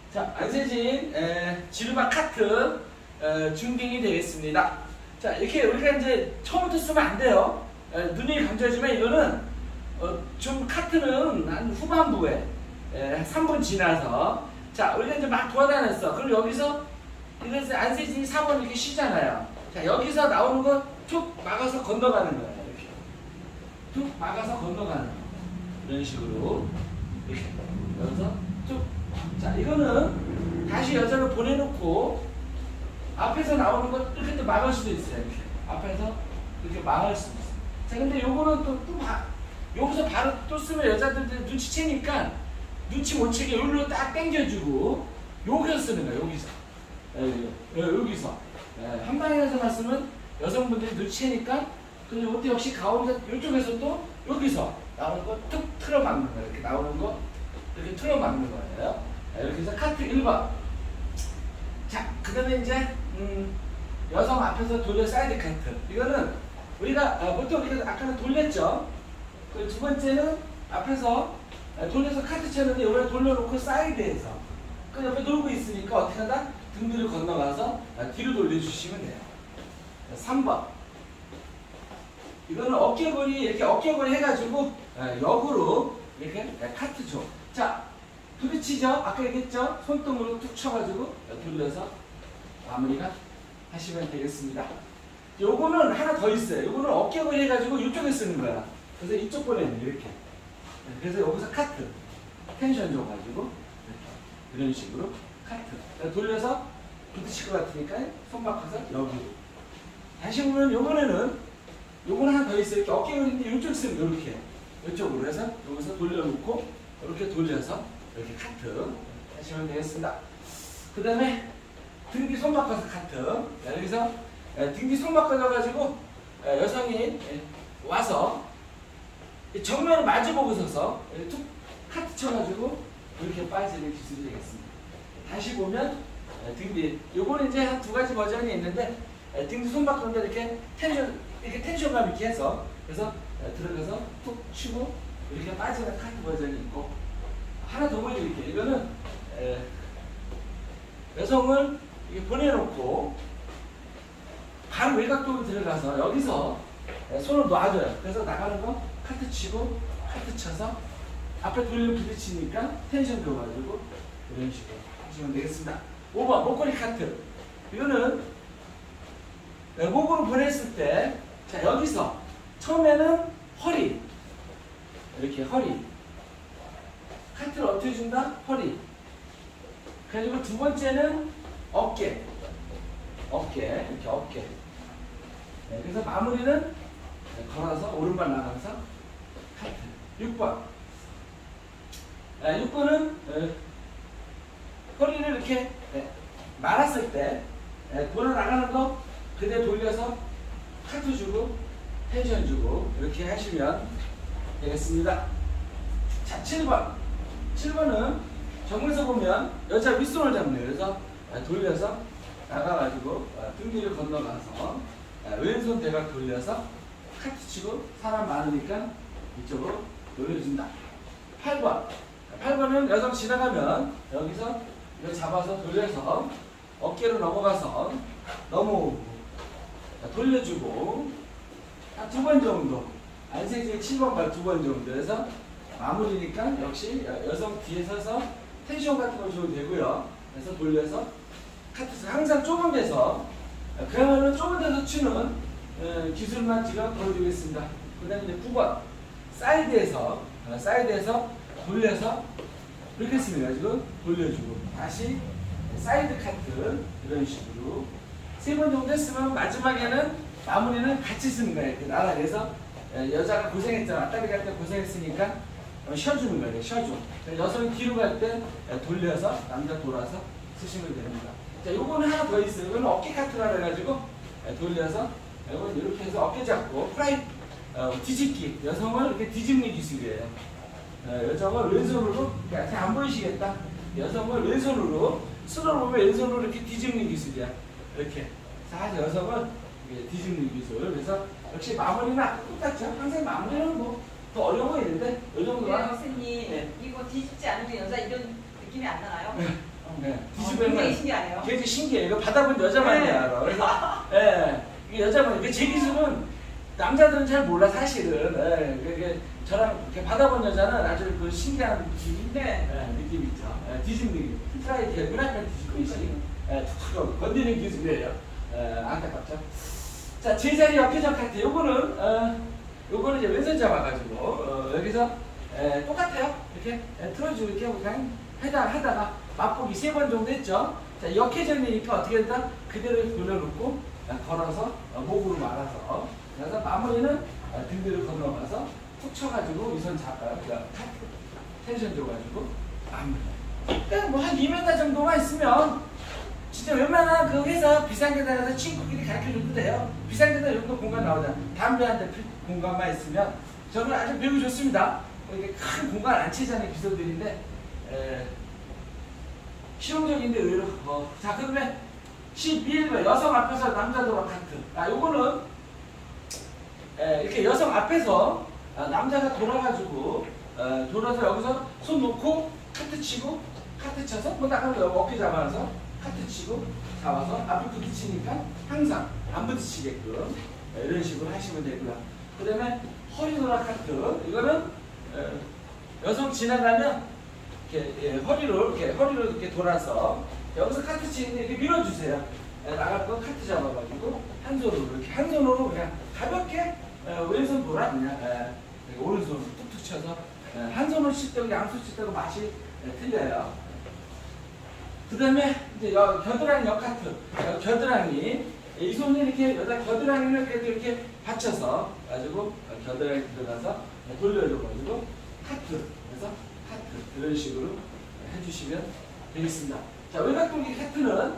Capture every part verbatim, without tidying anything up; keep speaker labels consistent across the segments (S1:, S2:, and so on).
S1: 자, 안세진 지루바 카트 에, 중딩이 되겠습니다. 자, 이렇게 우리가 이제 처음부터 쓰면 안 돼요. 에, 눈이 감겨지면 이거는 어, 좀 카트는 한 후반부에 에, 삼 분 지나서 자, 우리가 이제 막 돌아다녔어. 그럼 여기서 이래서 안세진이 사 번 이렇게 쉬잖아요. 자, 여기서 나오는 거 툭 막아서 건너가는 거예요. 이렇게 툭 막아서 건너가는 거. 이런 식으로 이렇게 여기서 쭉. 자, 이거는 다시 여자를 보내놓고 앞에서 나오는 거 이렇게 또 막을 수도 있어요. 이렇게 앞에서 이렇게 막을 수도 있어요. 자, 근데 요거는 또, 또 바, 여기서 바로 또 쓰면 여자들 눈치채니까 눈치 못 채게 여기로 딱 당겨주고 여기서 쓰는 거예요. 여기서 예, 예, 여기서 예, 한 방향에서만 쓰면 여성분들이 눈치채니까 그리고 이때 역시 가운데 이쪽에서 또 여기서 나오는 거 툭 틀어 막는 거예요. 이렇게 나오는 거 이렇게 틀어 막는 거예요. 예, 이렇게 해서 카트 일 번. 자, 그 다음에 이제 음, 여성 앞에서 돌려 사이드 카트. 이거는 우리가 아, 보통 우리가 아까는 돌렸죠. 그 두 번째는 앞에서 아, 돌려서 카트 쳤는데 이번에 돌려놓고 사이드에서 그 옆에 놀고 있으니까 어떻게 하다 등 뒤를 건너가서 아, 뒤로 돌려주시면 돼요. 삼 번. 이거는 어깨걸이 이렇게 어깨걸이 해가지고 아, 역으로 이렇게 아, 카트 줘. 자, 부딪히죠? 아까 얘기했죠? 손등으로 툭 쳐가지고 돌려서 마무리가 하시면 되겠습니다. 요거는 하나 더 있어요. 요거는 어깨걸이 해가지고 이쪽에 쓰는 거야. 그래서 이쪽 보내는 이렇게. 그래서 여기서 카트. 텐션 줘가지고 이렇게. 이런 식으로 카트. 돌려서 부딪힐 것 같으니까 손 바꿔서 여기로. 다시 보면 요번에는 요거는 하나 더 있어요. 이렇게 어깨걸이인데 이쪽 쓰면 이렇게. 이쪽으로 해서 여기서 돌려놓고 이렇게 돌려서 이렇게 카트 하시면 되겠습니다. 그 다음에 등뒤 손 바꿔서 카트. 자, 여기서 등뒤 손 바꿔줘가지고 여성이 와서 정면을 마주보고 서서 툭 카트 쳐가지고 이렇게 빠지는 기술이 되겠습니다. 다시 보면 등뒤 요거는 이제 한 두 가지 버전이 있는데 등뒤 손 바꾸는데 이렇게 텐션 이렇게 텐션감 있게 해서 그래서 들어가서 툭 치고 이렇게 빠지는 카트 버전이 있고 하나 더 보여드릴게요. 이거는 에, 여성을 이렇게 보내놓고 바로 외곽쪽으로 들어가서 여기서 에, 손을 놔줘요. 그래서 나가는 거 카트 치고 카트 쳐서 앞에 돌려 부딪히니까 텐션 줘가지고 이런 식으로 하시면 되겠습니다. 오 번 목걸이 카트. 이거는 에, 목으로 보냈을 때 자, 여기서 처음에는 허리 이렇게 허리 카트를 어떻게 준다? 허리. 그리고 두 번째는 어깨. 어깨. 이렇게 어깨. 네, 그래서 마무리는 걸어서 오른발 나가면서 카트. 육 번. 네, 육 번은 네, 허리를 이렇게 네, 말았을 때 네, 돌아 나가는 거 그대로 돌려서 카트 주고 텐션 주고 이렇게 하시면 되겠습니다. 자, 칠 번. 칠 번은 정면에서 보면 여자 윗손을 잡네요. 그래서 돌려서 나가가지고 등 뒤를 건너가서 왼손 대각 돌려서 카트 치고 사람 많으니까 이쪽으로 돌려준다. 팔 번. 팔 번은 여성 지나가면 여기서 이거 잡아서 돌려서 어깨로 넘어가서 넘어오고 돌려주고 한 두 번 정도 안색지의 칠 번 발 두 번 정도 해서 마무리니까 역시 여성 뒤에 서서 텐션 같은 거 줘도 되고요. 그래서 돌려서 카트에서 항상 좁은 데서 그야말로 좁은 데서 추는 기술만 지금 보여드리겠습니다. 그 다음에 이제 구 번 사이드에서 사이드에서 돌려서 이렇게 쓰면 가지고 돌려주고 다시 사이드 카트 이런 식으로 세 번 정도 했으면 마지막에는 마무리는 같이 쓰는 거예요. 그 나라에서 여자가 고생했잖아. 앞다리 갈 때 고생했으니까 쉬어주는 거예요. 쉬어줘. 여성이 뒤로 갈 때 돌려서 남자 돌아서 쓰시면 됩니다. 자, 요거는 하나 더 있어요. 이거는 어깨 카트라 해가지고 돌려서 이건 이렇게 해서 어깨 잡고 프라이 어, 뒤집기. 여성을 이렇게 뒤집는 기술이에요. 어, 여성을 왼손으로 잘 안 보이시겠다. 여성을 왼손으로 손으로 보면 왼손으로 이렇게 뒤집는 기술이야. 이렇게 사실 여성을 뒤집는 기술. 그래서 역시 마무리는 똑같죠. 항상 마무리는 뭐 더 어려운 거 있는데 이 정도가.
S2: 네, 선생님, 네. 이거 뒤집지 않으면 여자 이런 느낌이 안 나나요?
S1: 네. 네.
S2: 어,
S1: 뒤집으면
S2: 굉장히 신기하네요.
S1: 굉장히 신기해요. 이거 받아본 여자만이
S2: 네.
S1: 알아. 그래서 예, 이게 여자만. 그 제 기술은 남자들은 잘 몰라 사실은. 예, 그게 저랑 이렇게 받아본 여자는 아주 그 신기한 느낌,
S2: 네.
S1: 예, 느낌 있죠. 예, 뒤집는 느낌. 트라이드 그라이팬 뒤집듯이 예, 툭툭 건드리는 기술이에요. 예, 안타깝죠. 자, 제자리 역회전 카트. 요거는 어, 요거는 이제 왼손 잡아가지고 어, 여기서 에, 똑같아요. 이렇게 에, 틀어주고 이렇게 하고 그냥 하다, 하다가 맛보기 세 번 정도 했죠. 자, 역회전이니까 어떻게 된다? 그대로 돌려놓고 에, 걸어서 어, 목으로 말아서 그래서 마무리는 어, 등대를 건너가서 툭 쳐가지고 이 손 잡아요. 그냥 텐션 줘가지고 마무리. 그러니까 뭐한 이 미터 정도만 있으면 진짜 웬만한 그 회사 비상계단에서 친구끼리 가르쳐줘도 돼요. 비상계단 이 정도 공간 나오잖아. 담배 한 대 필 공간만 있으면 저는 아주 배우기 좋습니다. 이렇게 큰 공간 안 치자는 기술들인데 에, 실용적인데 의외로 어. 자, 그러면 십일 번 여성 앞에서 남자 도락 카트. 아, 요거는 에, 이렇게 여성 앞에서 아, 남자가 돌아가지고 어, 돌아서 여기서 손 놓고 카트 치고 카트 쳐서 뭐 나가면 어깨 잡아서 카트 치고 잡아서 앞에 부딪히니까 항상 안 부딪히게끔 에, 이런 식으로 하시면 되고요. 그 다음에 허리 도락 카트. 이거는 에, 여성 지나가면 이렇게 예, 허리로 이렇게 허리로 이렇게 돌아서 여기서 카트 치는데 이렇게 밀어주세요. 예, 나갈 거 카트 잡아가지고 한 손으로 이렇게 한 손으로 그냥 가볍게 예, 왼손 돌아 그냥 예, 오른손으로 툭툭 쳐서 예, 한 손으로 칠 때고 양손 칠 때고 맛이 예, 틀려요. 그 다음에 이제 여, 겨드랑이 역 카트. 여, 겨드랑이 이 손이 이렇게 여자 겨드랑이를 이렇게, 이렇게 받쳐서 가지고 겨드랑이 들어가서 돌려줘가지고 카트. 그래서 카트 이런 식으로 해주시면 되겠습니다. 자, 외곽돌기 카트는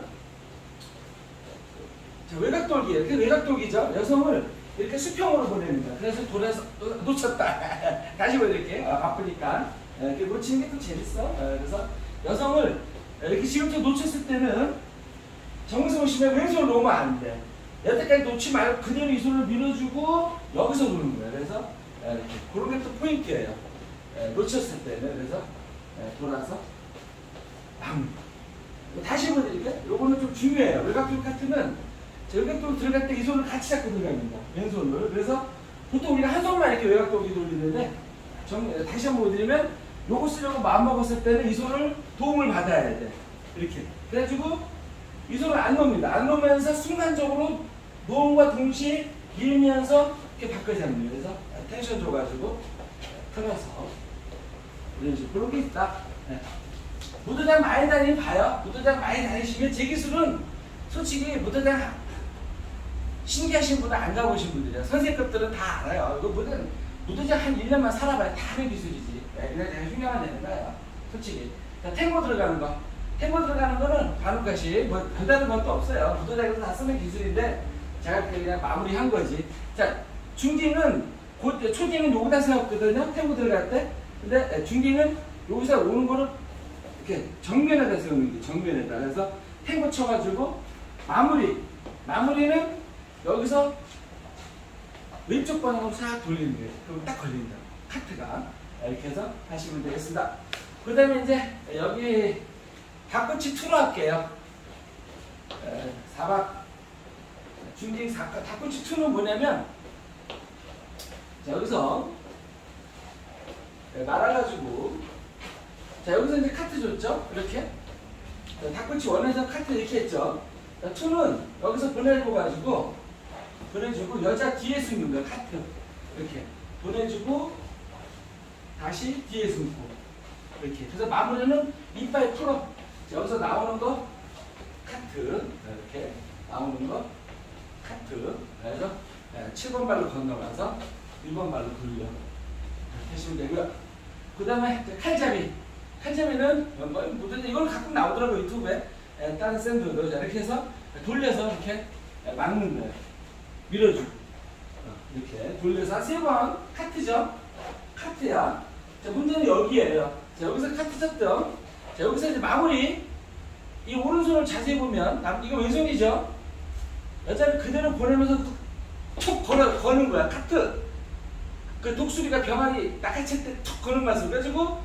S1: 자, 외곽돌기 이렇게 외곽돌기죠. 여성을 이렇게 수평으로 보냅니다. 그래서 돌아서 어, 놓쳤다. 다시 보여드릴게요. 아, 바쁘니까 이렇게 놓치는 게 또 재밌어. 어, 그래서 여성을 이렇게 지금부터 놓쳤을 때는 정성 오시면 왼손을 놓으면 안 돼. 여태까지 놓지 말고 그대로 이 손을 밀어주고 여기서 놓는 거예요. 그래서 이렇게 그런 게 또 포인트예요. 놓쳤을 때는. 그래서 돌아서 마무리. 다시 보여드릴게요. 요거는 좀 중요해요. 외곽돌 카트는 외곽돌 들어갈 때 이 손을 같이 잡고 들어갑니다. 왼손을. 그래서 보통 우리가 한 손만 이렇게 외곽돌기 돌리는데 정, 다시 한번 보여드리면 요거 쓰려고 마음먹었을 때는 이 손을 도움을 받아야 돼. 이렇게. 그래가지고 이 손을 안 놓습니다. 안 놓으면서 순간적으로 놓음과 동시에 밀면서 이렇게 바꿔 잡는 거예요. 그래서 텐션 줘가지고 틀어서 이런 식으로 그런 게 있다. 네. 무도장 많이 다니면 봐요. 무도장 많이 다니시면 제 기술은 솔직히 무도장 신기하신 분은 안 가보신 분들이야. 선생급들은 다 알아요. 이거 무도장, 무도장 한 일 년만 살아봐야 다 하는 기술이지. 네, 그냥 내가 흉내만 내는 거예요. 솔직히. 자, 탱고 들어가는 거. 탱고 들어가는 거는 바둑같이 뭐 별다른 것도 없어요. 무도장에서 다 쓰는 기술인데 제가 그냥 마무리한 거지. 자, 중딩은 곧 초딩은 여기다 세웠거든요. 탱고 들어갈 때. 근데 중딩은 여기서 오는 거는 이렇게 정면에다 세우는 게 정면에다. 그래서 탱고 쳐가지고 마무리. 마무리는 여기서 왼쪽 방향으로 싹 돌리는 거예요. 그럼 딱 걸린다. 카트가. 이렇게 해서 하시면 되겠습니다. 그 다음에 이제 여기 닭꼬치 투로 할게요. 에, 사박 중딩 사, 닭꼬치 투는 뭐냐면 자, 여기서 말아가지고 자, 여기서 이제 카트 줬죠? 이렇게 자, 닭꼬치 원에서 카트 이렇게 했죠? 자, 투는 여기서 보내줘가지고 보내주고 여자 뒤에 숨는 거야. 카트 이렇게 보내주고 다시 뒤에 숨고 이렇게. 그래서 마무리는 이빨 풀어. 여기서 나오는 거 카트 이렇게 나오는 거 카트. 그래서 칠 번 발로 건너가서 일 번 발로 돌려 하시면 되고요. 그 다음에 칼잡이. 칼잡이는 뭐, 이걸 가끔 나오더라고요. 유튜브에. 다른 샌드도 이렇게 해서 돌려서 이렇게 막는 거예요. 밀어주고 이렇게 돌려서 한 세 번 카트죠. 카트야. 자, 문제는 여기에요. 자, 여기서 카트 쳤죠. 자, 여기서 이제 마무리. 이 오른손을 자세히 보면 남, 이거 왼손이죠. 여자를 그대로 보내면서 툭 걸어, 거는 거야. 카트. 그 독수리가 병아리 낚아챌 때 툭 거는 맛을. 그래가지고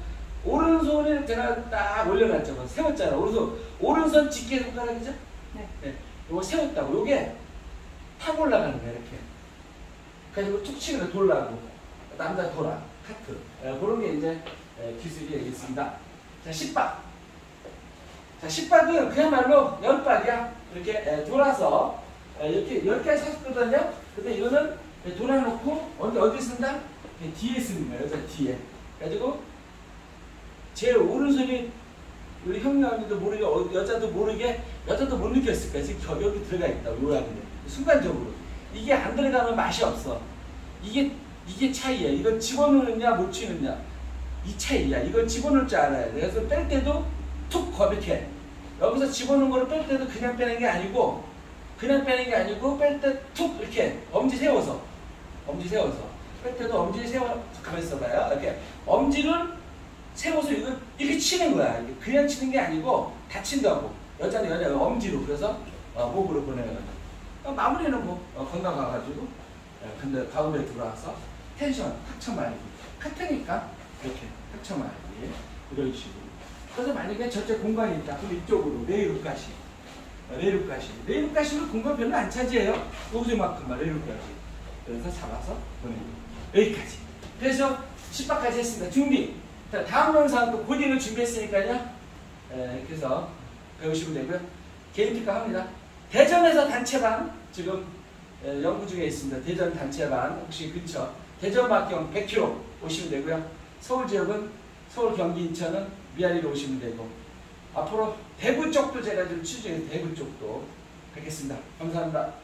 S1: 오른손을 제가 딱 올려놨죠. 세웠잖아. 오른손, 오른손 집게 손가락이죠?
S2: 네.
S1: 네. 요거 세웠다고. 요게 탁 올라가는 거야, 이렇게. 그래서 툭 치고 돌라고. 남자 돌아. 카트. 예, 그런 게 이제 예, 기술이 되겠습니다. 자, 십박. 자, 십박은 그야말로 열박이야. 이렇게 예, 돌아서 예, 이렇게 열 개를 샀거든요. 근데 이거는 예, 돌아놓고 어디, 어디 쓴다? 예, 뒤에 쓰는 거예요. 여자 뒤에. 그래가지고 제 오른손이 우리 형님도 모르게, 어, 여자도 모르게, 여자도 못 느꼈을 거야. 지금 여기 들어가 있다고, 요약인데. 순간적으로. 이게 안 들어가면 맛이 없어. 이게, 이게 차이야. 이걸 집어넣느냐, 못 치느냐. 이 차이야. 이걸 집어넣을 줄 알아야 돼. 그래서 뺄 때도 툭 거백해. 여기서 집어넣은 거를 뺄 때도 그냥 빼는 게 아니고, 그냥 빼는 게 아니고, 뺄 때 툭 이렇게 엄지 세워서. 엄지 세워서. 뺄 때도 엄지 세워, 가만히 있어봐요. 이렇게. 엄지를 세워서 이거 이렇게 치는 거야. 그냥 치는 게 아니고 다친다고. 여자는 여자 엄지로. 그래서 어, 목으로 보내요. 어, 마무리는 뭐 어, 건강 가가지고 예, 근데 가운데 들어와서 텐션 탁쳐 말기. 카트니까 이렇게 탁쳐 말기. 이런 식으로. 그래서 만약에 저쪽 공간이 있다. 그럼 이쪽으로 레이루까지. 어, 레이루까지. 레이루까지는 공간 별로 안 차지해요. 여기서 이만큼만 레이루까지. 그래서 잡아서 보내고 여기까지. 그래서 십박까지 했습니다. 준비. 자, 다음 영상 또 고딩을 준비했으니까요. 에, 이렇게 해서 배우시면 되고요. 개인 특강 합니다. 대전에서 단체반 지금 에, 연구 중에 있습니다. 대전 단체반 혹시 근처 대전 막경 백 킬로미터 오시면 되고요. 서울 지역은 서울, 경기, 인천은 미아리로 오시면 되고 앞으로 대구 쪽도 제가 좀 추진해서 대구 쪽도 하겠습니다. 감사합니다.